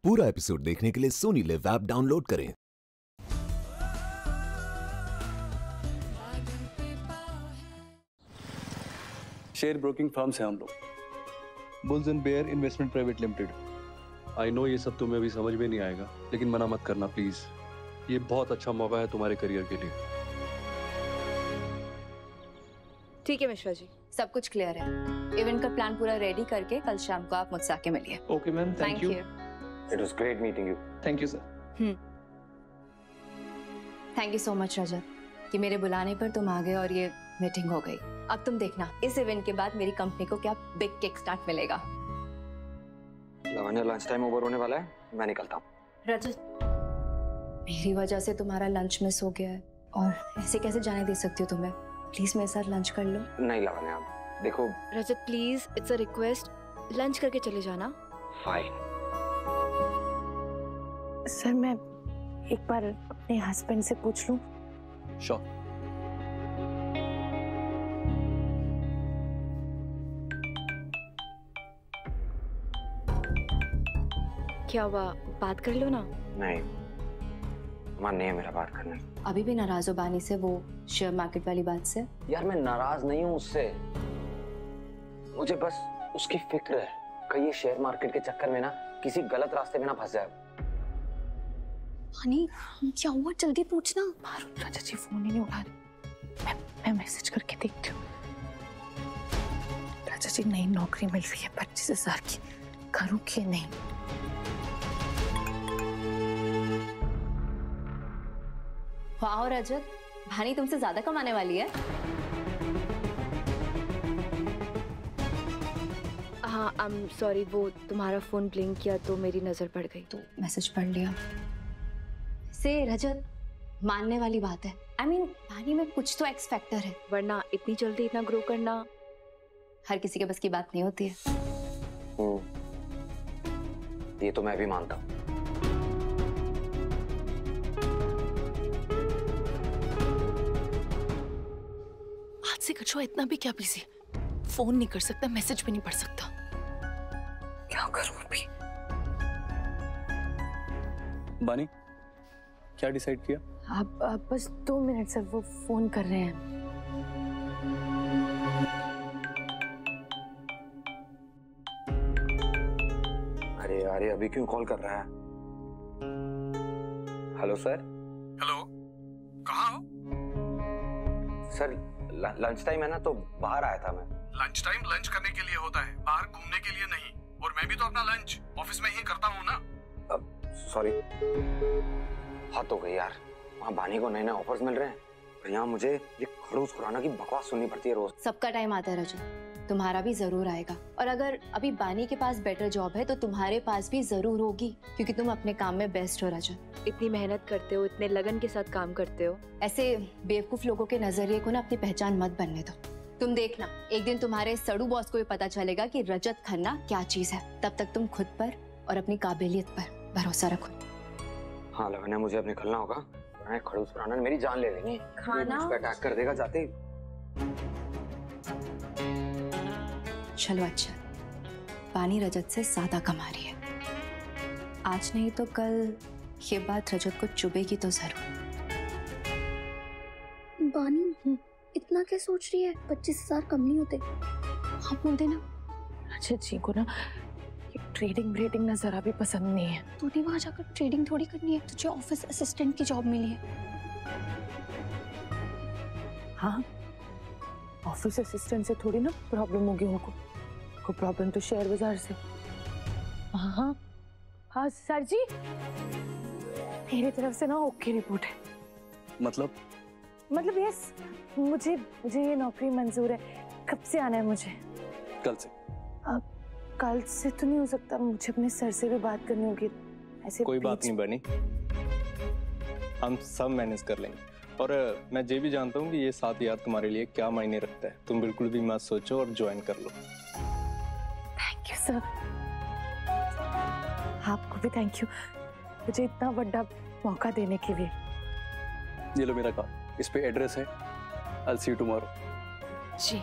पूरा एपिसोड देखने के लिए सोनी लिव ऐप डाउनलोड करें। शेयर ब्रोकिंग फर्म से हम लोग, bulls and bear investment private limited. I know ये सब तुम्हें अभी समझ में नहीं आएगा, लेकिन मना मत करना प्लीज। ये बहुत अच्छा मौका है तुम्हारे करियर के लिए। ठीक है मिश्रा जी, सब कुछ क्लियर है। इवेंट का प्लान पूरा रेडी करके कल शाम को आप मुझसे आके मिलिए। Okay ma'am, thank you. It was great meeting you. Thank you sir. Thank you so much Rajat कि मेरे बुलाने पर तुम आ गए और ये मीटिंग हो गई। अब तुम देखना इस इवेंट के बाद मेरी कंपनी को क्या बिग किक स्टार्ट मिलेगा। लवन्या, लंच टाइम ओवर होने वाला है, मैं निकलता हूँ। रजत, मेरी वजह से तुम्हारा लंच मिस हो गया है और ऐसे कैसे जाने दे सकती हो तुम्हें? प्लीज मेरे साथ लंच कर लो। नहीं लवन्या, देखो। Rajat please, it's a request, lunch करके चले जाना। फाइन। सर मैं एक बार अपने हस्बैंड से पूछ लूं? श्योर। क्या हुआ, बात कर लो ना। नहीं, मन नहीं है मेरा बात करने। अभी भी नाराज हो बानी से, वो शेयर मार्केट वाली बात से? यार मैं नाराज नहीं हूँ उससे, मुझे बस उसकी फिक्र है कहीं ये शेयर मार्केट के चक्कर में ना किसी गलत रास्ते में ना फंस जाए। बानी क्या हुआ, जल्दी पूछना। राजा जी फोन ही नहीं उठा रहे। मैं मैसेज करके देखती हूँ। राजा जी नई नौकरी मिल रही है 25,000 की, करूँ कि नहीं? वाह रजत, भानी तुमसे ज्यादा कमाने वाली है। हाँ, आई एम सॉरी, वो तुम्हारा फोन ब्लिंक किया तो मेरी नजर पड़ गई। तो मैसेज पढ़ लिया। से रजत, मानने वाली बात है। I mean, भानी में कुछ तो एक्स फैक्टर है, वरना इतनी जल्दी इतना ग्रो करना हर किसी के बस की बात नहीं होती है। ये तो मैं भी मानता हूँ। आज से कछुआ इतना भी क्या बिजी, फोन नहीं कर सकता, मैसेज भी नहीं पढ़ सकता। क्या करूं अभी? बानी, क्या डिसाइड किया? आप बस 2 मिनट सर, वो फोन कर रहे हैं। अरे यार, ये अभी क्यों कॉल कर रहा है? Hello sir. हेलो, कहाँ हो? सर लंच टाइम है ना, तो बाहर आया था मैं। लंच टाइम लंच करने के लिए होता है, बाहर घूमने के लिए नहीं। और मैं भी तो अपना लंच ऑफिस में ही करता हूँ ना। सॉरी, हद हो गई यार। वहाँ बानी को नए नए ऑफर्स मिल रहे हैं और यहाँ मुझे ये खड़ूस खुराना की बकवास सुननी पड़ती है रोज। सबका टाइम आता है रजत, तुम्हारा भी जरूर आएगा। और अगर अभी बानी के पास बेटर जॉब है तो तुम्हारे पास भी जरूर होगी, क्योंकि तुम अपने काम में बेस्ट हो रजत। इतनी मेहनत करते हो, इतने लगन के साथ काम करते हो। ऐसे बेवकूफ लोगों के नजरिए को ना अपनी पहचान मत बनने दो। तुम देखना, एक दिन तुम्हारे सड़ू बॉस को भी पता चलेगा कि रजत खन्ना क्या चीज है। तब तक तुम खुद पर और अपनी काबिलियत पर भरोसा रखो। हाँ लवन्या, मुझे अब निकलना होगा। खड़ूस खुराना ने मेरी जान ले लेनी। खाना अटैक कर देगा जाते ही। चलो अच्छा, बानी रजत से ज्यादा कमा रही है। आज नहीं तो कल ये बात रजत को चुभेगी तो जरूर। बानी इतना क्या सोच रही है? 25,000 कम नहीं होते? हाँ बोल देना। रजत जी को ना ये ट्रेडिंग ब्रेडिंग ना जरा भी पसंद नहीं है। तूने वहां जाकर ट्रेडिंग थोड़ी करनी है, तुझे ऑफिस असिस्टेंट की जॉब मिली है। हाँ, ऑफिस असिस्टेंट से थोड़ी ना प्रॉब्लम होगी उनको, को प्रॉब्लम तो शेयर बाजार से। हाँ हाँ सर जी, मेरी तरफ से ना ओके रिपोर्ट है। मतलब यस, मुझे ये नौकरी मंजूर है। कब से आना है मुझे? कल से। कल से तो नहीं हो सकता, मुझे अपने सर से भी बात करनी होगी। ऐसे कोई बात नहीं बनी, हम सब मैनेज कर लेंगे। और मैं ये भी जानता हूँ कि ये 7,000 तुम्हारे लिए क्या मायने रखता है। तुम बिल्कुल भी मत सोचो और ज्वाइन कर लो। Thank you sir. आपको भी थैंक यू, मुझे इतना बड़ा मौका देने के लिए। ये लो मेरा कार्ड, इस पे एड्रेस है। I'll see you tomorrow. जी।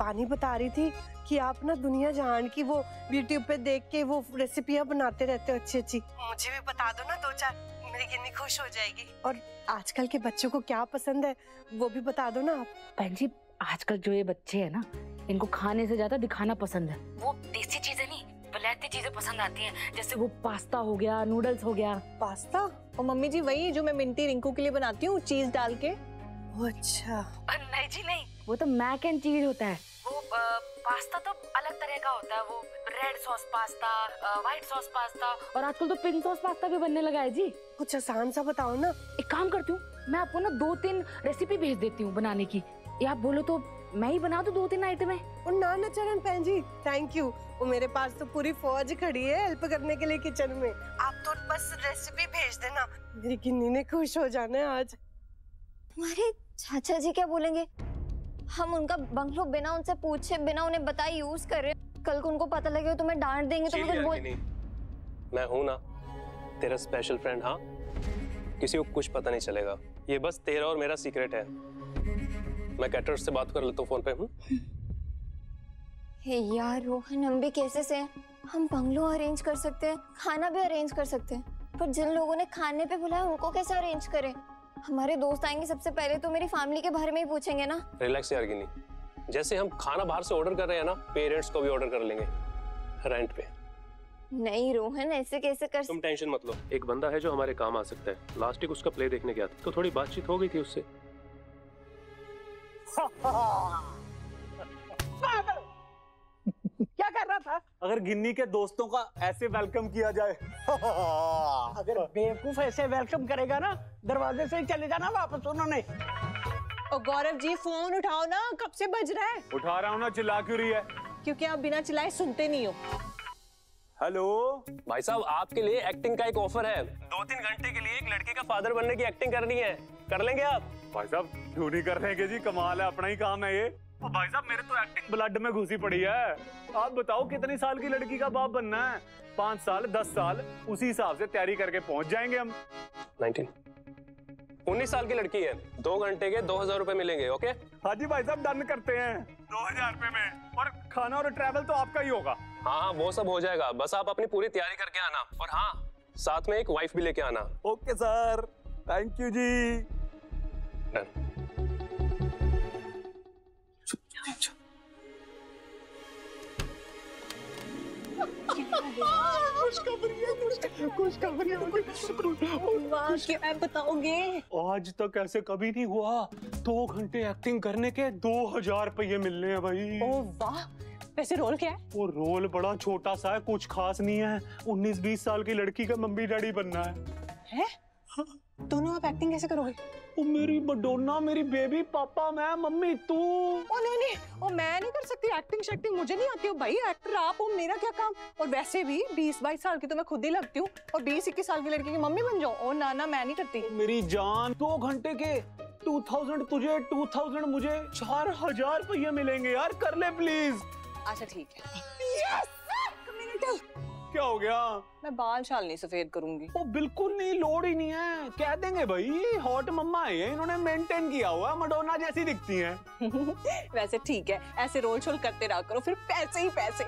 पानी बता रही थी कि आप ना दुनिया जहान की वो यूट्यूब पे देख के वो रेसिपियां बनाते रहते हो अच्छी अच्छी। मुझे भी बता दो ना 2-4, मेरी गिन्नी खुश हो जाएगी। और आजकल के बच्चों को क्या पसंद है वो भी बता दो ना आप। बहन जी, आजकल जो ये बच्चे हैं ना, इनको खाने से ज्यादा दिखाना पसंद है। वो देसी चीजें नहीं, विलायती चीजें पसंद आती हैं, जैसे वो पास्ता हो गया, नूडल्स हो गया। पास्ता? और मम्मी जी वही जो मैं मिंटी रिंकू के लिए बनाती हूँ, चीज डाल के। अच्छा। नहीं जी नहीं, वो तो मैक एंड चीज होता है। वो पास्ता तो अलग तरह का होता है, वो red sauce pasta, white sauce pasta, और आजकल तो पिंक सॉस पास्ता भी बनने लगा है जी। कुछ आसान सा बताओ ना। एक काम करती हूँ, मैं आपको ना 2-3 रेसिपी भेज देती हूँ बनाने की, या आप बोलो तो मैं ही बना दूं 2-3 आइटमें। और ना चरण बहन जी, थैंक यू। वो मेरे पास तो पूरी फौज खड़ी है हेल्प करने के लिए किचन में। आप तो बस रेसिपी भेज देना, मेरी गिन्नी ने खुश हो जाना है आज। तुम्हारे चाचा जी क्या बोलेंगे? हम उनका बंगलो बिना उनसे पूछे, बिना उन्हें बताए यूज कर रहे हैं। कल को उनको पता लगे तो मैं डांट देंगे तो मैं कुछ बोल। मैं हूं ना तेरा स्पेशल फ्रेंड। हाँ, किसी को कुछ पता नहीं चलेगा, ये बस तेरा और मेरा सीक्रेट है। मैं कैटरर्स से बात कर लेता हूँ फोन पे। हे यार रोहन, हम भी कैसे से हम बंगलो अरेंज कर सकते हैं, खाना भी अरेंज कर सकते हैं, पर जिन लोगों ने खाने पे बुलाया उनको कैसे अरेंज करें? हमारे दोस्त आएंगे सबसे पहले तो मेरी फैमिली के बारे में ही पूछेंगे ना। रिलैक्स यार गिनी, जैसे हम खाना बाहर से ऑर्डर कर रहे हैं ना, पेरेंट्स को भी ऑर्डर कर लेंगे रेंट पे। नहीं रोहन, ऐसे कैसे कर। तुम टेंशन मत लो, एक बंदा है जो हमारे काम आ सकता है। लास्ट वीक उसका प्ले देखने गया था तो थोड़ी बातचीत हो गई थी उससे। क्या कर रहा था? अगर गिन्नी के दोस्तों का ऐसे वेलकम किया जाए अगर बेवकूफ ऐसे वेलकम करेगा ना, दरवाजे से ही चले जाना वापस उन्होंने। और गौरव जी फोन उठाओ ना, कब से बज रहा है? उठा रहा हूँ ना, चिल्ला क्यों रही है? क्योंकि आप बिना चिल्लाए सुनते नहीं हो। हेलो भाई साहब, आपके लिए एक्टिंग का एक ऑफर है। 2-3 घंटे के लिए एक लड़के का फादर बनने की एक्टिंग करनी है, कर लेंगे आप? भाई साहब क्यों नहीं कर लेंगे जी, कमाल है, अपना ही काम है ये। और भाई साहब मेरे तो एक्टिंग ब्लड में घुसी पड़ी है। आप बताओ कितनी साल की लड़की का बाप बनना है? 5 साल 10 साल, उसी हिसाब से तैयारी करके पहुंच जाएंगे हम। 19 साल की लड़की है, 2 घंटे के 2000 रुपए मिलेंगे। ओके? हाँ जी भाई साहब, डन करते हैं 2000 रुपए में, और खाना और ट्रैवल तो आपका ही होगा। हाँ, वो सब हो जाएगा, बस आप अपनी पूरी तैयारी करके आना। और हाँ, साथ में एक वाइफ भी लेके आना। ओके सर, थैंक यू जी। डन। क्या बताओगे? आज तक ऐसे कभी नहीं हुआ, 2 घंटे एक्टिंग करने के 2000 रुपये मिलने हैं भाई। ओह वाह, वैसे रोल क्या है? वो रोल बड़ा छोटा सा है, कुछ खास नहीं है। 19-20 साल की लड़की का मम्मी डैडी बनना है। दोनों आप एक्टिंग कैसे करोगे? ओ मेरी मडोना, मेरी बेबी, पापा मैं, मम्मी तू। ओ नहीं, ओ मैं नहीं कर सकती एक्टिंग शैक्टिंग, मुझे नहीं आती हो भाई। एक्टर आप हो, मेरा क्या काम? और वैसे भी 20-22 साल की तो मैं खुद ही लगती हूँ, और 20-21 साल की लड़की की मम्मी बन जाओ? ओ ना मैं नहीं करती। मेरी जान, 2 घंटे के 2000 तुझे, 2000 मुझे, 4000 रुपये मिलेंगे यार, कर ले प्लीज। अच्छा ठीक है। क्या हो गया? मैं बाल शाल नहीं सफेद करूंगी। ओ बिल्कुल नहीं, लोड ही नहीं है, कह देंगे भाई, हॉट मम्मा है, इन्होंने मेंटेन किया हुआ, मडोना जैसी दिखती हैं। वैसे ठीक है, ऐसे रोल शोल करते रहा करो, फिर पैसे ही पैसे।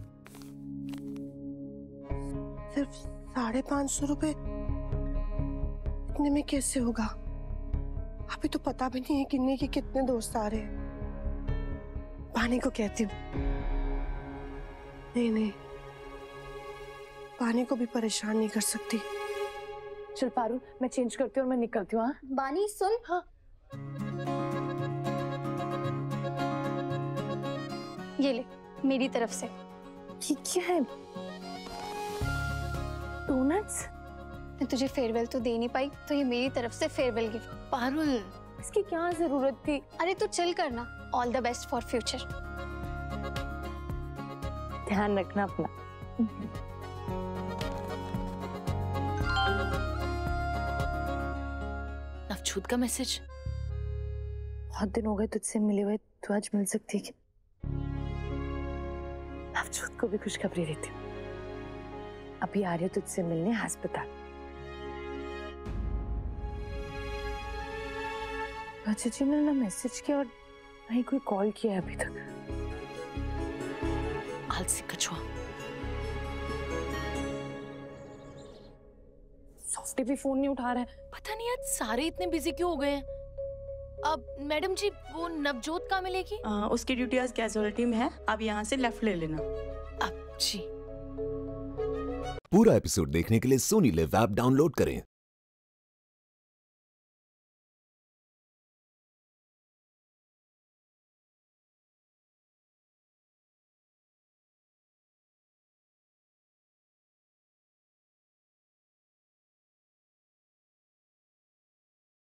सिर्फ 550 रुपए, इतने में कैसे होगा? अभी तो पता भी नहीं है किन्ने के कितने दोस्त आ रहे हैं। पानी को कहती हूँ। नहीं, पानी को भी परेशान नहीं कर सकती। चल पारू, मैं चेंज करती हूँ और मैं निकलती हूँ। हाँ बानी सुन। हाँ ये ले मेरी तरफ से। ये क्या है? डोनट्स? मैं तुझे फेयरवेल तो दे नहीं पाई, तो ये मेरी तरफ से फेयरवेल गिफ्ट। पारुल, इसकी क्या जरूरत थी? अरे तू चिल करना। All the best for future. ध्यान रखना अपना। नवछूत का मैसेज। बहुत दिन हो गए तुझसे मिले हुए, तू आज मिल सकती है क्या? नवछूत को भी खुशखबरी देती हूँ, अभी आ रही हूँ तुझसे मिलने अस्पताल। अच्छा जी, मैंने ना मैसेज किया और नहीं कोई कॉल किया है अभी तक। आलसी कछुआ। सॉफ्टी भी फोन नहीं उठा रहा है, पता नहीं आज सारे इतने बिजी क्यों हो गए हैं। अब मैडम जी वो नवजोत कहाँ मिलेगी? उसकी ड्यूटी आज कैजुअलिटी में है, आप यहाँ से लेफ्ट ले लेना। अब जी। पूरा एपिसोड देखने के लिए सोनी लिव ऐप डाउनलोड करें